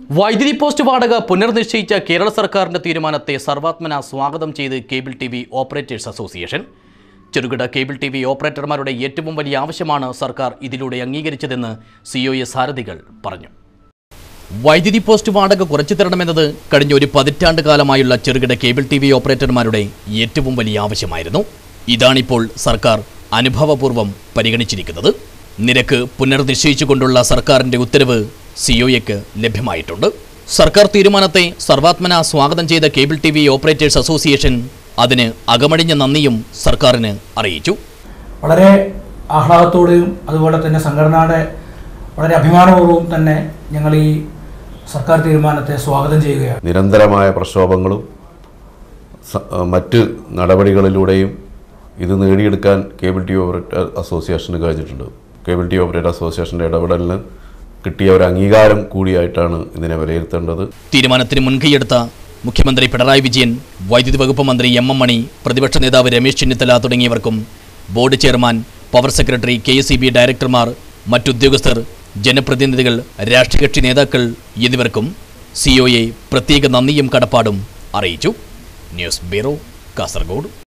വൈദ്യുതി പോസ്റ്റ് വാടക പുനർനിശ്ചയിച്ച കേരള സർക്കാരിന്റെ തീരുമാനത്തെ സർവാത്മന സ്വാഗതം ചെയ്ത് കേബിൾ ടിവി ഓപ്പറേറ്റേഴ്സ് അസോസിയേഷൻ. ചെറുകിട കേബിൾ ടിവി ഓപ്പറേറ്റർമാരുടെ ഏറ്റവും വലിയ ആവശ്യമാണ് സർക്കാർ ഇതിലൂടെ അംഗീകരിച്ചതെന്ന് COA സാരഥികൾ പറഞ്ഞു. വൈദ്യുതി പോസ്റ്റ് വാടക കുറച്ചു തരണമെന്നത് കഴിഞ്ഞ ഒരു പതിറ്റാണ്ട് കാലമായുള്ള ചെറുകിട കേബിൾ ടിവി ഓപ്പറേറ്റർമാരുടെ ഏറ്റവും വലിയ ആവശ്യമായിരുന്നു. ഇതാണിപ്പോൾ സർക്കാർ അനുഭവപൂർവ്വം പരിഗണിച്ചിരിക്കുന്നത്. നിരക്ക് പുനർനിശ്ചയിച്ചുകൊണ്ടുള്ള സർക്കാരിന്റെ ഉത്തരവ് COAക്ക് ലഭ്യമായിട്ടുണ്ട്. സർക്കാർ തീരുമാനത്തെ സർവാത്മന സ്വാഗതം ചെയ്ത കേബിൾ ടിവി ഓപ്പറേറ്റേഴ്സ് അസോസിയേഷൻ അതിന് അകമഴിഞ്ഞ നന്ദിയും സർക്കാരിന് അറിയിച്ചു. വളരെ ആഹ്ലാദത്തോടെയും അതുപോലെ തന്നെ സംഘടനയുടെ വളരെ അഭിമാനപൂർവ്വം തന്നെ ഞങ്ങൾ ഈ സർക്കാർ തീരുമാനത്തെ സ്വാഗതം ചെയ്യുകയാണ്. നിരന്തരമായ പ്രക്ഷോഭങ്ങളും മറ്റ് നടപടികളിലൂടെയും ഇത് നേടിയെടുക്കാൻ കേബിൾ ടിവി ഓപ്പറേറ്റർ അസോസിയേഷന് കഴിഞ്ഞിട്ടുണ്ട്. കേബിൾ ടിവി ഓപ്പറേറ്റർ അസോസിയേഷൻ്റെ ഇടപെടലിന് കിട്ടിയ ഒരു അംഗീകാരം കൂടിയായിട്ടാണ് ഇതിനെ വിലയിരുത്തേണ്ടത്. തീരുമാനത്തിന് മുൻകൈയെടുത്ത മുഖ്യമന്ത്രി പിണറായി വിജയൻ, വൈദ്യുതി വകുപ്പ് മന്ത്രി MM മണി, പ്രതിപക്ഷ നേതാവ് രമേശ് ചെന്നിത്തല തുടങ്ങിയവർക്കും board chairman, power secretary, KSEB ഡയറക്ടർമാർ, മറ്റുദ്യോഗസ്ഥർ, ജനപ്രതിനിധികൾ, രാഷ്ട്രീയകക്ഷി നേതാക്കൾ എന്നിവർക്കും COA പ്രത്യേക നന്ദിയും കടപ്പാടും അറിയിച്ചു. News bureau, Kasaragod.